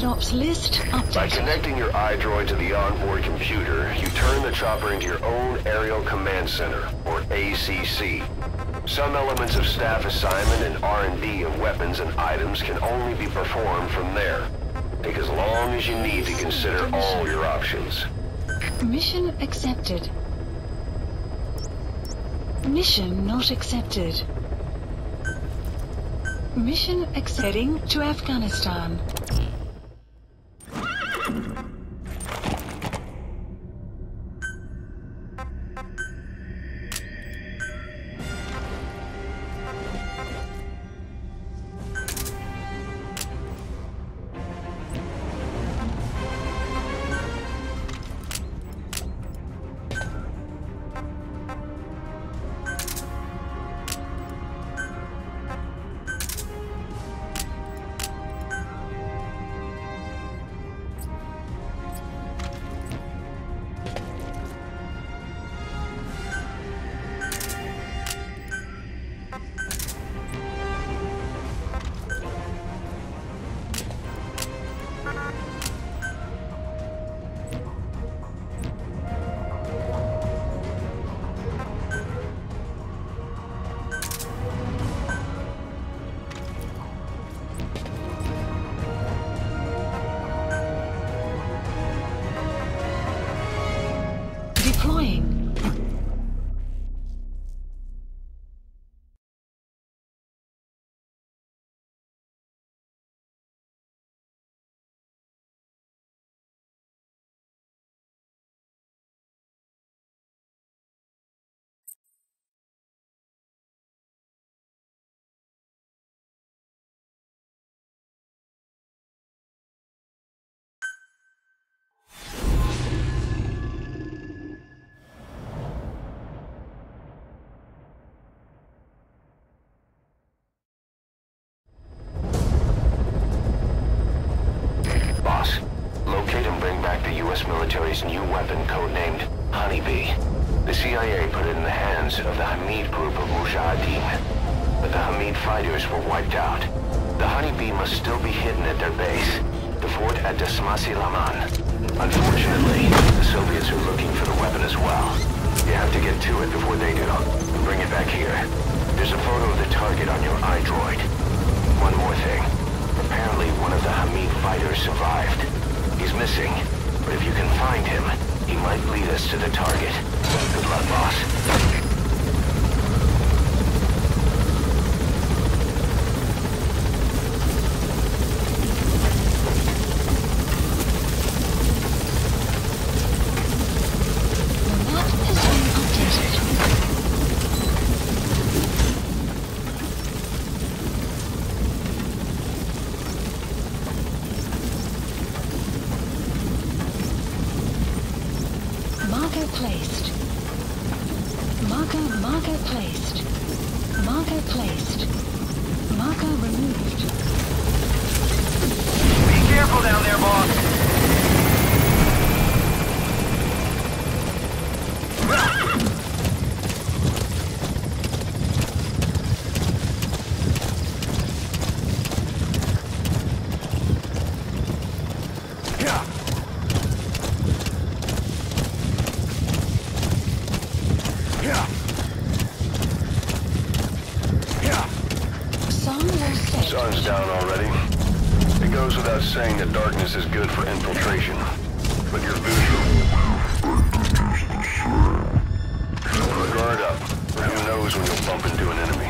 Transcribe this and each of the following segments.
Allied Ops list updated. By connecting your iDroid to the onboard computer, you turn the chopper into your own Aerial Command Center, or ACC. Some elements of staff assignment and R&D of weapons and items can only be performed from there. Take as long as you need to consider all your options. Mission accepted. Mission not accepted. Mission heading to Afghanistan. Deploying. military's new weapon codenamed Honeybee. The CIA put it in the hands of the Hamid group of Mujahideen, but the Hamid fighters were wiped out. The Honeybee must still be hidden at their base, the fort at Dasmasi Laman. Unfortunately, the Soviets are looking for the weapon as well. You have to get to it before they do, and bring it back here. There's a photo of the target on your iDroid. One more thing. Apparently one of the Hamid fighters survived. He's missing, but if you can find him, he might lead us to the target. Good luck, boss. Marker placed. Marker placed. Marker placed. Marker removed. Be careful down there, boss. Sun's down already. It goes without saying that darkness is good for infiltration. But your visual... Guard up, or who knows when you'll bump into an enemy.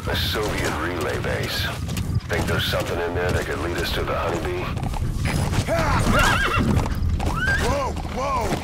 A Soviet relay base. Think there's something in there that could lead us to the Honeybee? Whoa, whoa!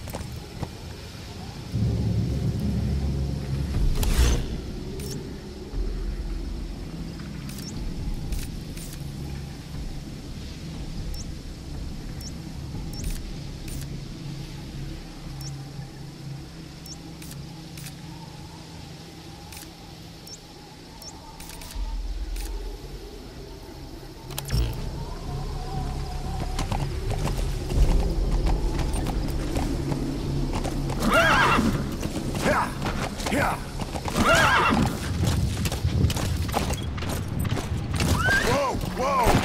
Yeah. Whoa, whoa!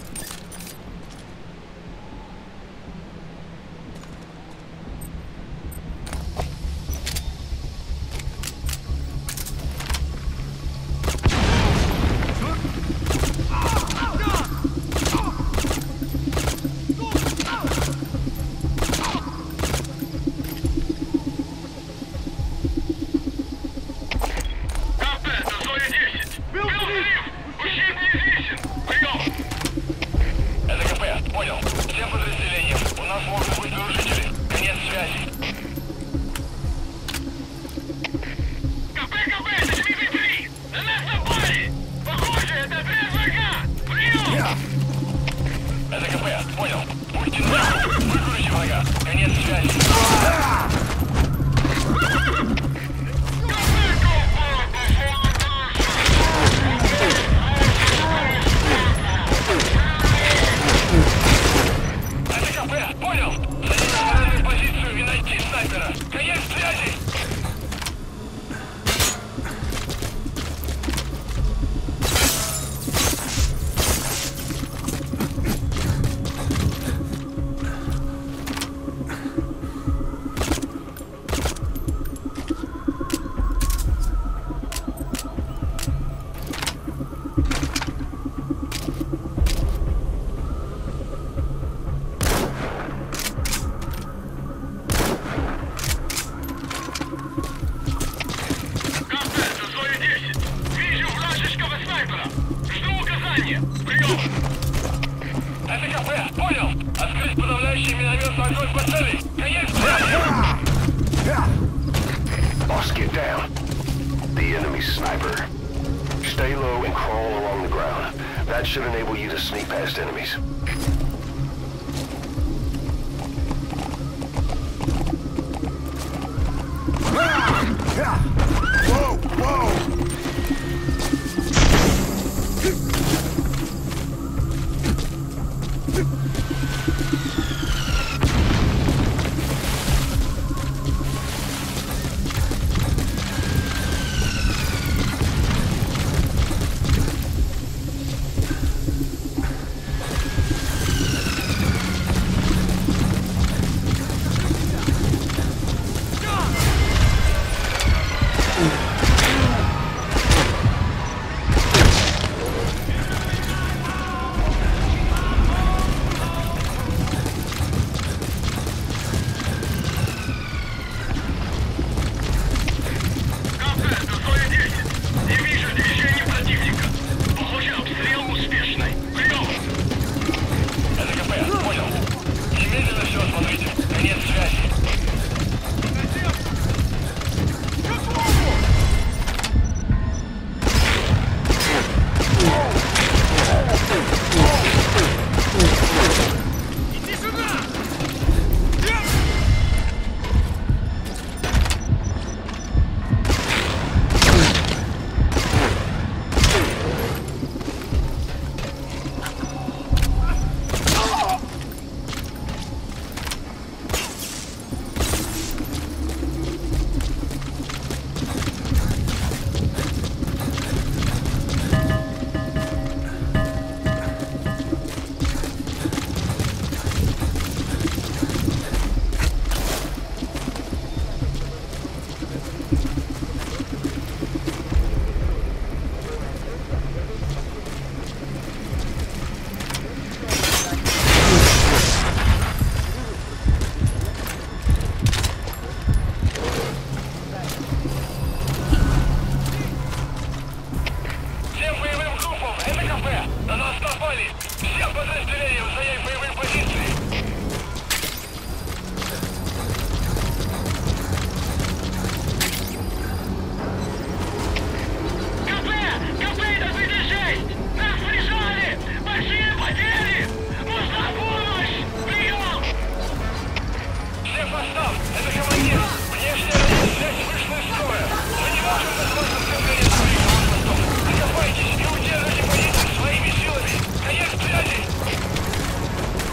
Boss, get down. The enemy's sniper. Stay low and crawl along the ground. That should enable you to sneak past enemies. Whoa, whoa! На нас напали! Всем подразделениям занять боевые позиции! КП! Добитый 6! Нас прижали! Большие потери! Нужна помощь! Прием! Всех постав! Это командир! Внешняя радиосвязь вышла из строя! Мы не можем дозволить вторжение своих блокпостов! Окопайтесь и удержите позиции своими силами! Конец связи!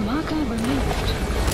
Marker removed.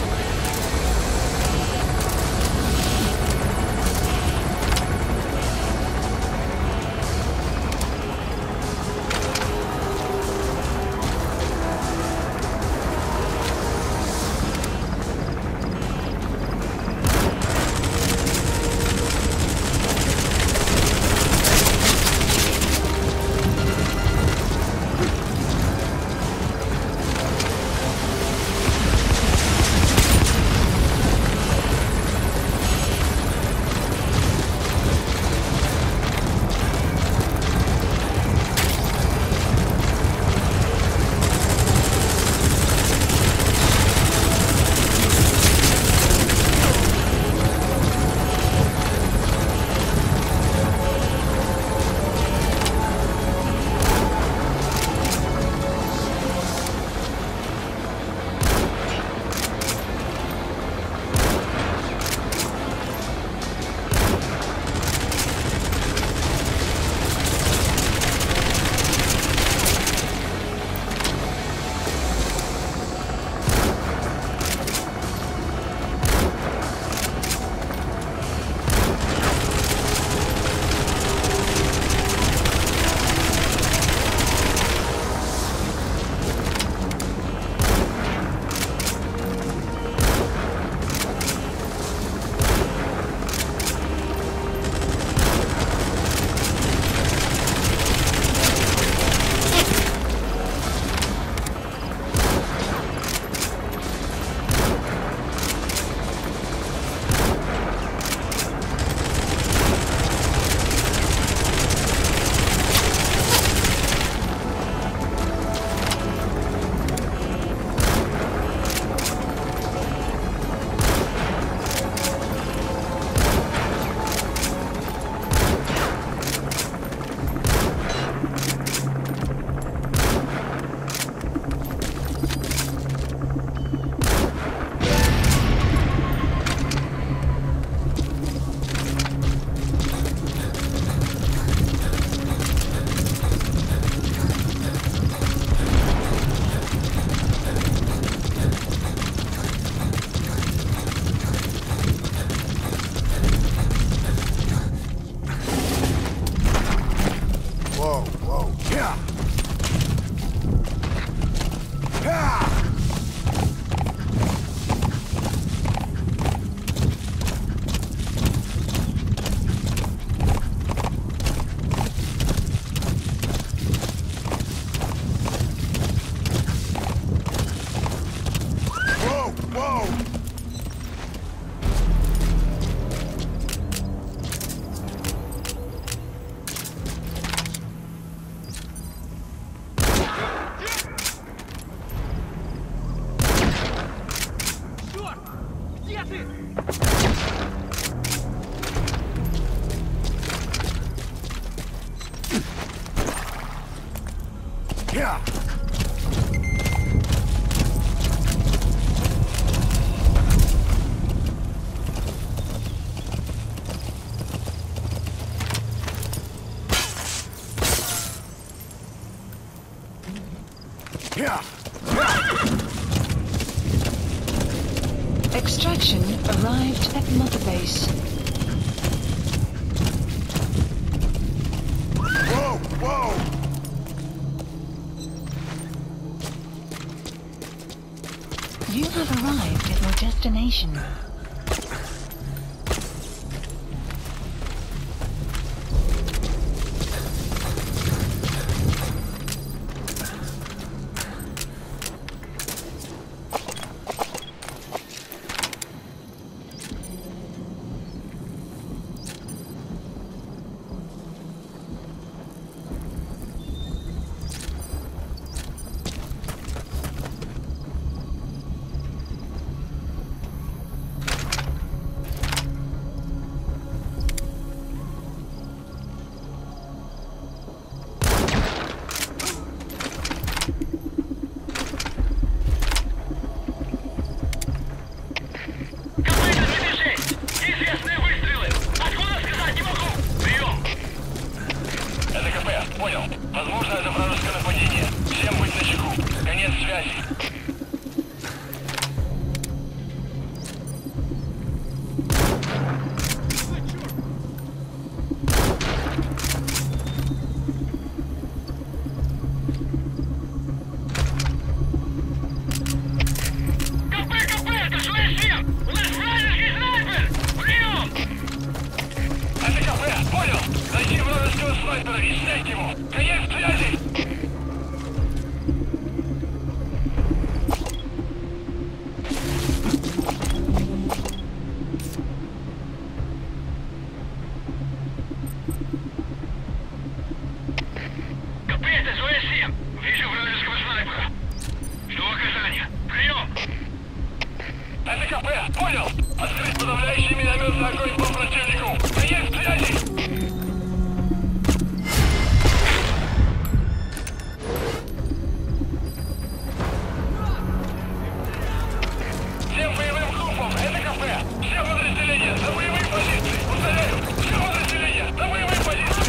Extraction arrived at Mother Base. Whoa, whoa! You have arrived at your destination. Понял! Найди вражеского снайпера и снять его! Конец связи! КП, это СВС-7! Вижу вражеского снайпера! Жду оказания! Прием! Это КП! Понял! Открыть подавляющий минометный огонь по противнику! Конец связи! Всем боевым группам! Это КП! Все подразделения! На боевые позиции! Повторяю! Все подразделения! На боевые позиции!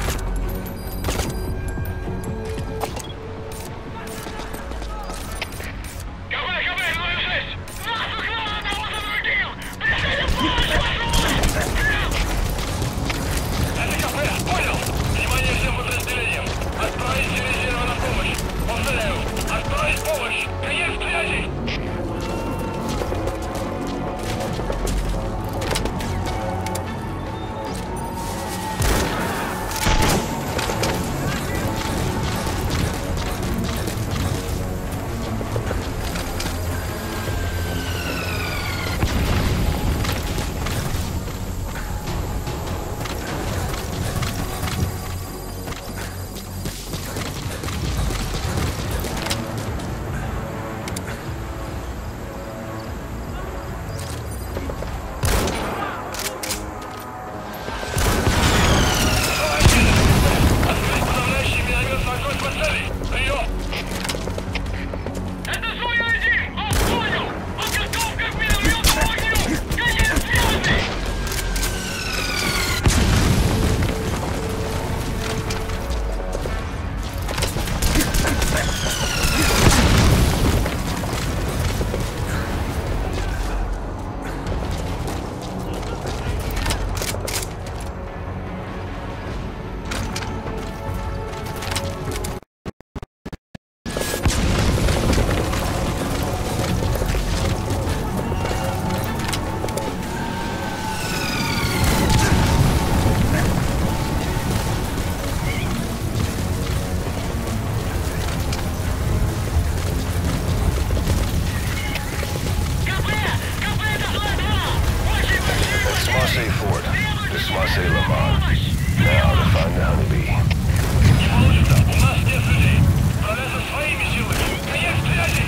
Now to find the honeybee. Не получится! У нас нет людей! Справляться своими силами! Конец связи!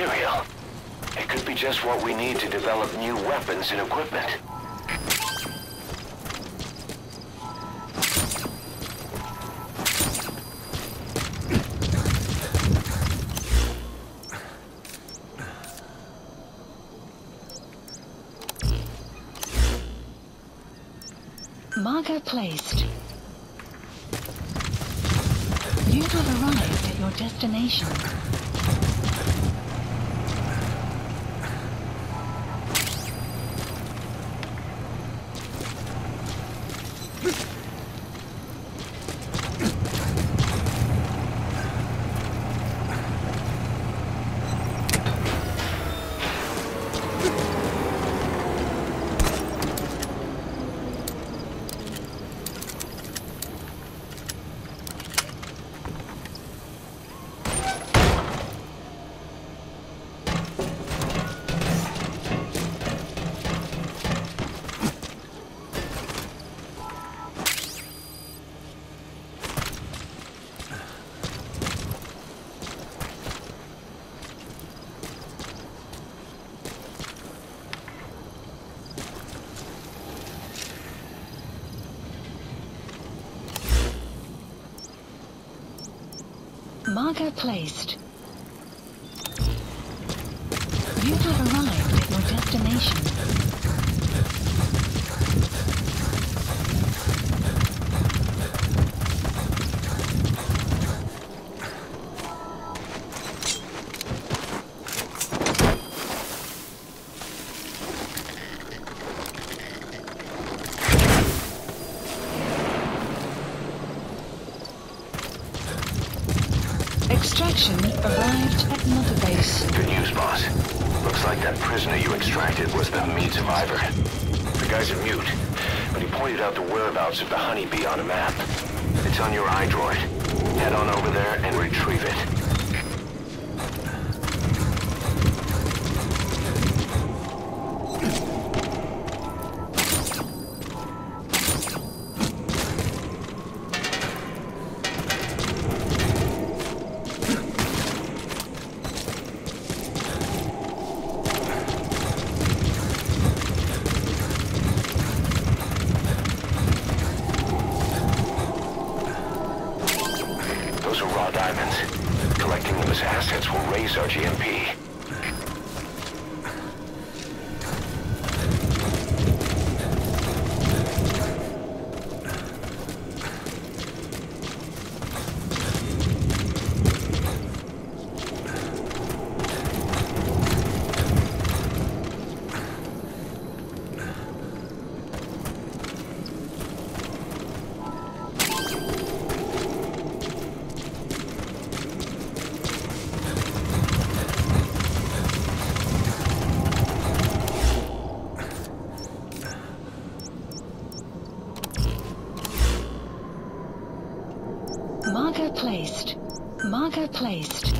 material. It could be just what we need to develop new weapons and equipment. Marker placed. You have arrived at your destination. Marker placed. You have arrived at your destination. Extraction arrived at Mother Base. Good news, boss. Looks like that prisoner you extracted was the Hamid survivor. The guy's a mute, but he pointed out the whereabouts of the honeybee on a map. It's on your iDroid. Head on over there and retrieve it. Those are raw diamonds. Collecting them as assets will raise our GMP. Marker placed. Marker placed.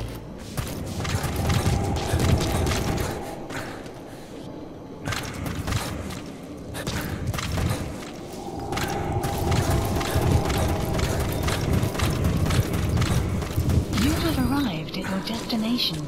You have arrived at your destination.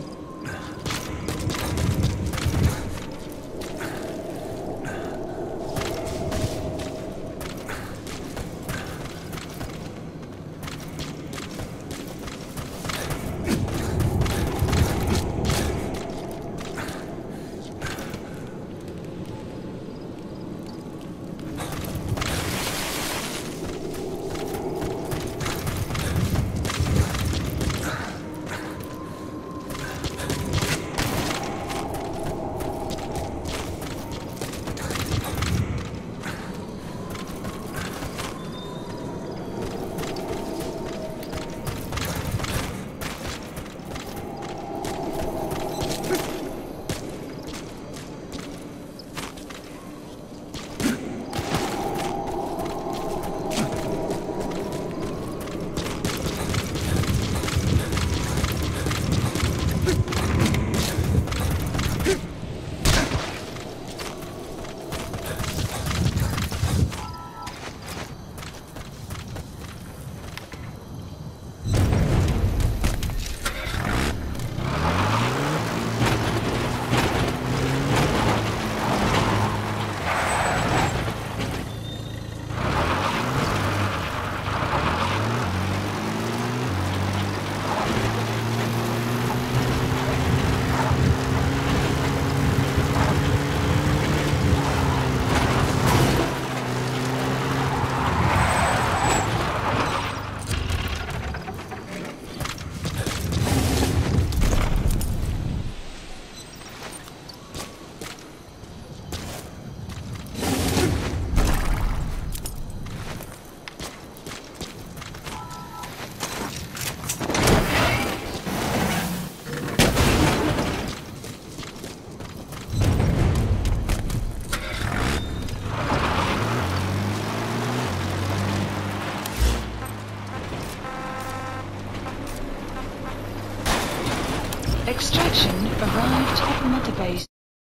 Extraction arrived at Mother Base.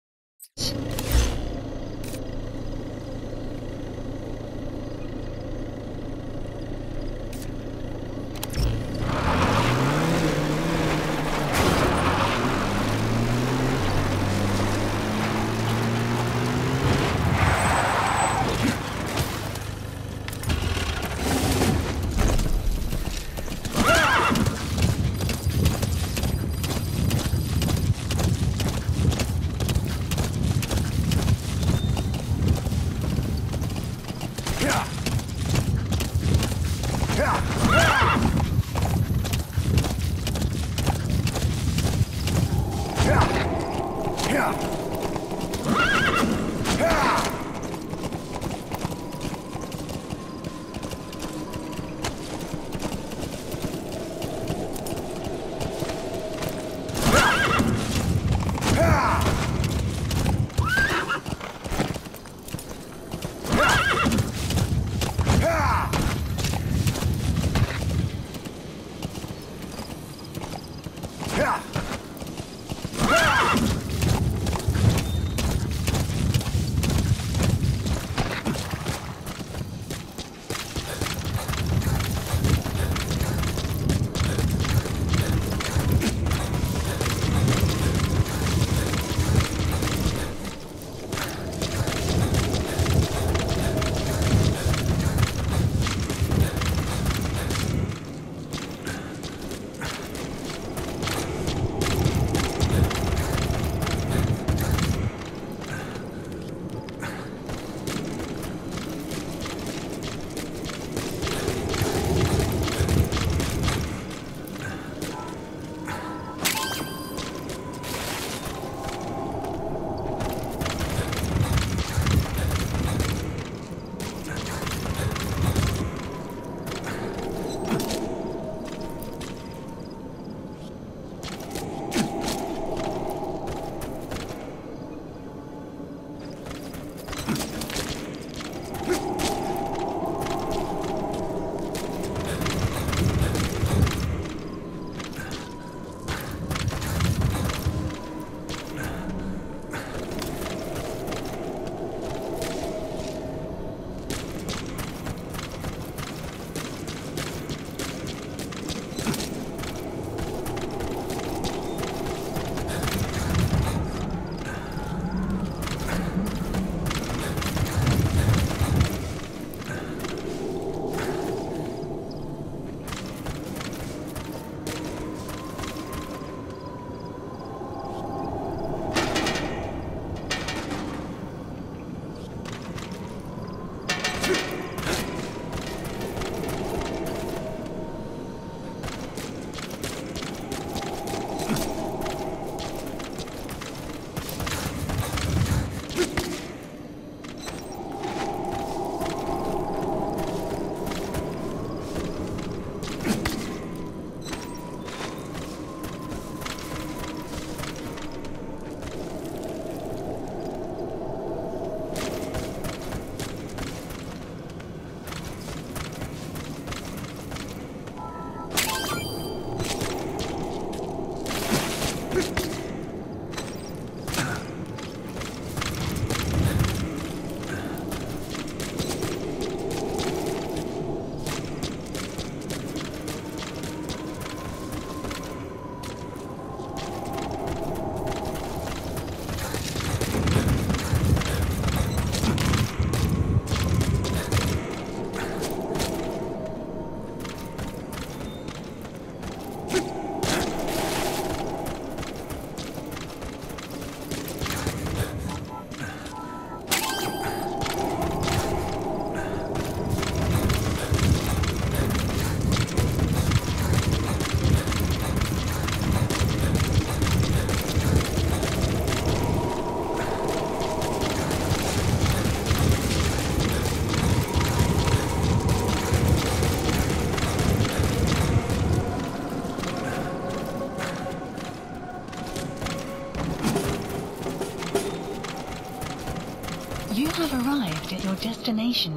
You have arrived at your destination.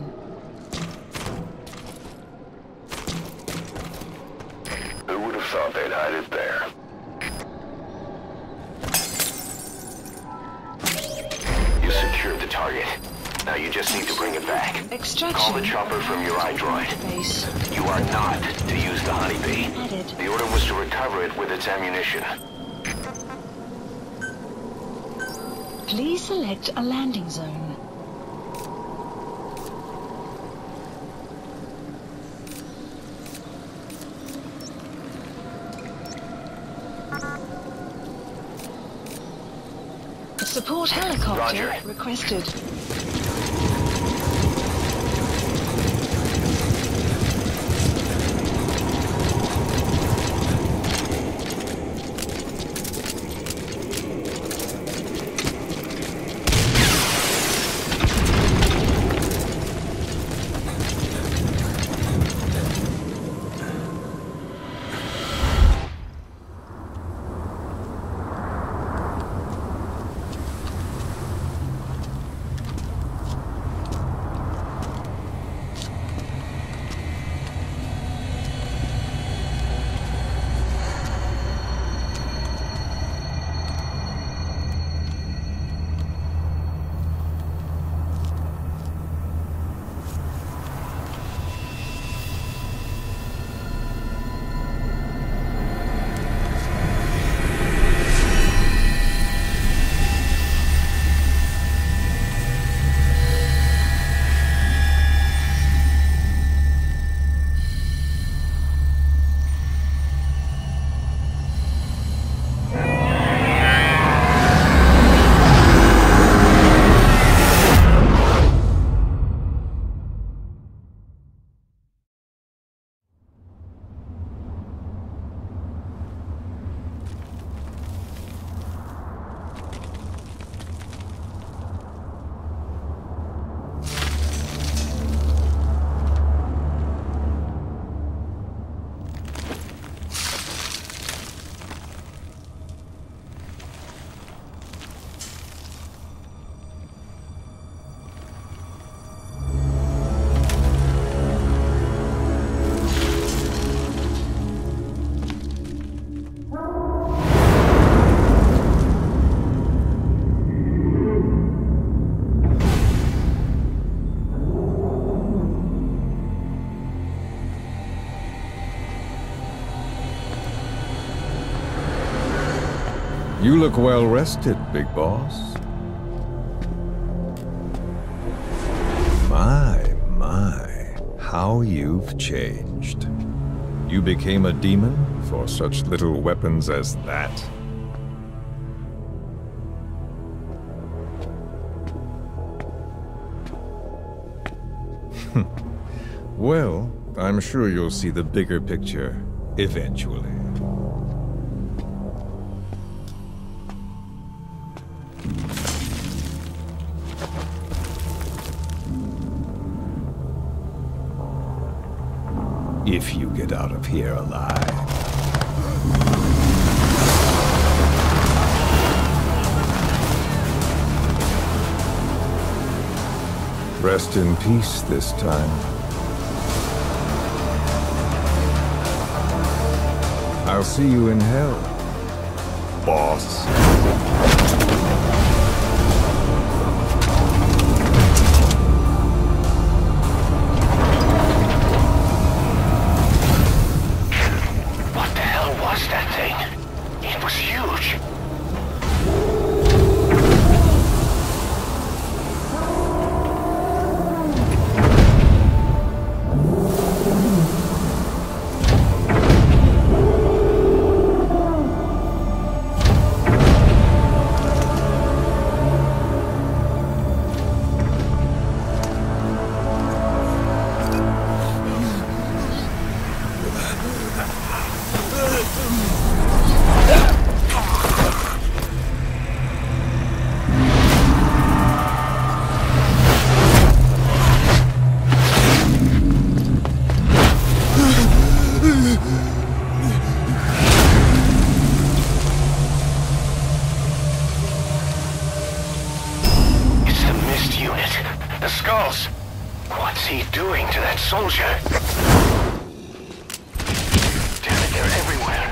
Who would have thought they'd hide it there? the target. Now you just need to bring it back. Extraction. Call the chopper from your iDroid. Base. You are not to use the Honeybee. Added. The order was to recover it with its ammunition. Please select a landing zone. A support helicopter Roger. requested. You look well rested, big boss. My, how you've changed. You became a demon for such little weapons as that? Well, I'm sure you'll see the bigger picture eventually. If you get out of here alive. Rest in peace this time. I'll see you in hell, boss. What's he doing to that soldier? Damn it, they're everywhere.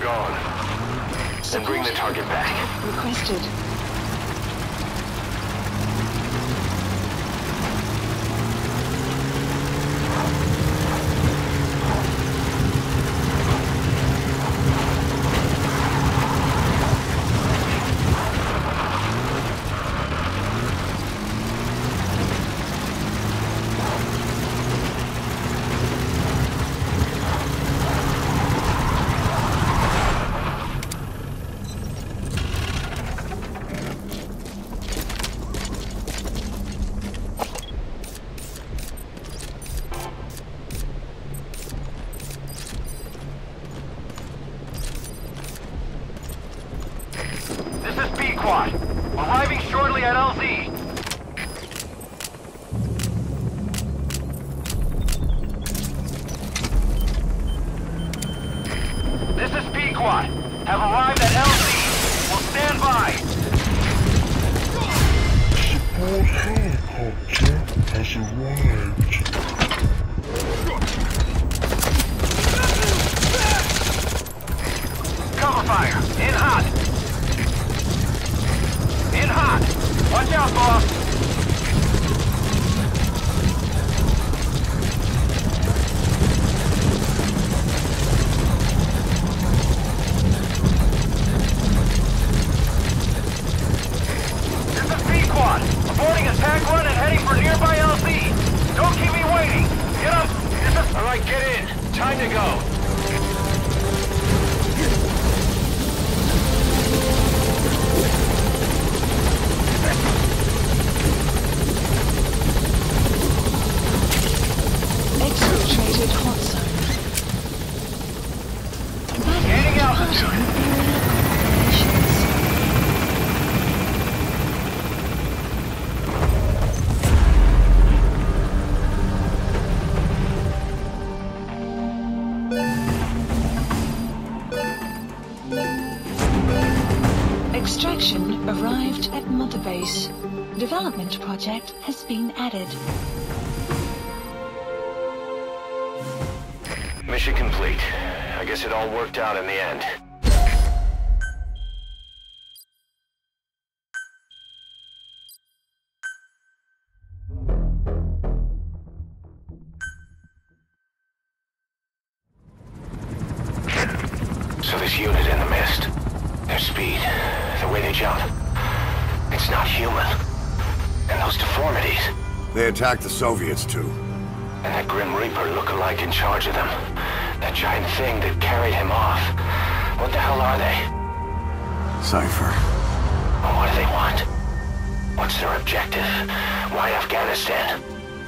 gone. Then bring the target back. Requested. This is B-Quad. Arriving shortly at LZ. This is B-Quad. Have arrived at LZ. Will stand by. Support helicopter has arrived. Cover fire. In hot. In hot. Watch out, boss. This is B-Quad. Aborting attack run and heading for nearby LZ. Don't keep me waiting. Get up. All right, get in. Time to go. Exfiltrated hot zone. Gaining altitude. Extraction arrived at Mother Base. Development project has been added. Mission complete. I guess it all worked out in the end. So this unit in the mist, their speed, the way they jump, it's not human. And those deformities, They attacked the Soviets too. and that Grim Reaper look-alike in charge of them. That giant thing that carried him off. What the hell are they? Cypher. And what do they want? What's their objective? Why Afghanistan?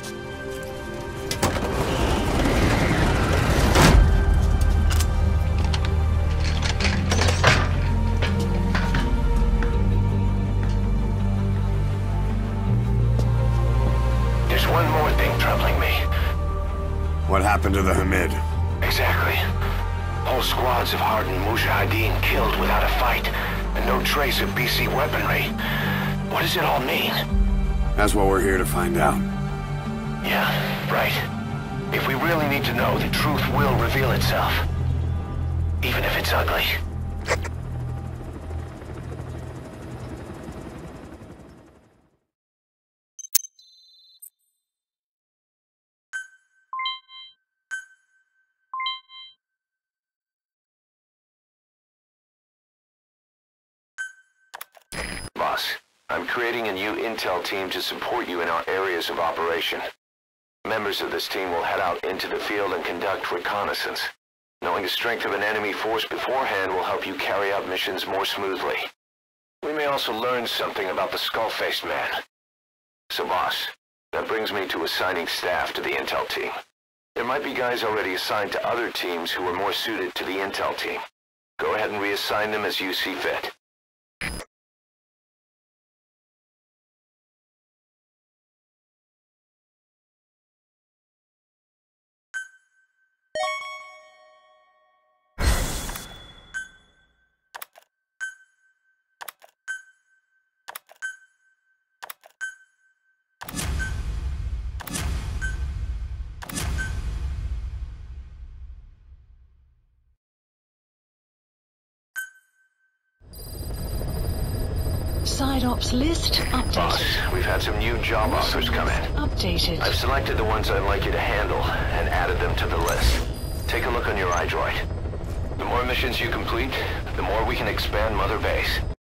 There's one more thing troubling me. What happened to the Hamid? Exactly. Whole squads of hardened Mujahideen killed without a fight, and no trace of BC weaponry. What does it all mean? That's what we're here to find out. Yeah, right. If we really need to know, the truth will reveal itself. Even if it's ugly. Boss, I'm creating a new intel team to support you in our areas of operation. Members of this team will head out into the field and conduct reconnaissance. Knowing the strength of an enemy force beforehand will help you carry out missions more smoothly. We may also learn something about the skull-faced man. So boss, that brings me to assigning staff to the intel team. There might be guys already assigned to other teams who are more suited to the intel team. Go ahead and reassign them as you see fit. Side ops list updated. Boss, we've had some new job offers come in. Updated. I've selected the ones I'd like you to handle and added them to the list. Take a look on your iDroid. The more missions you complete, the more we can expand Mother Base.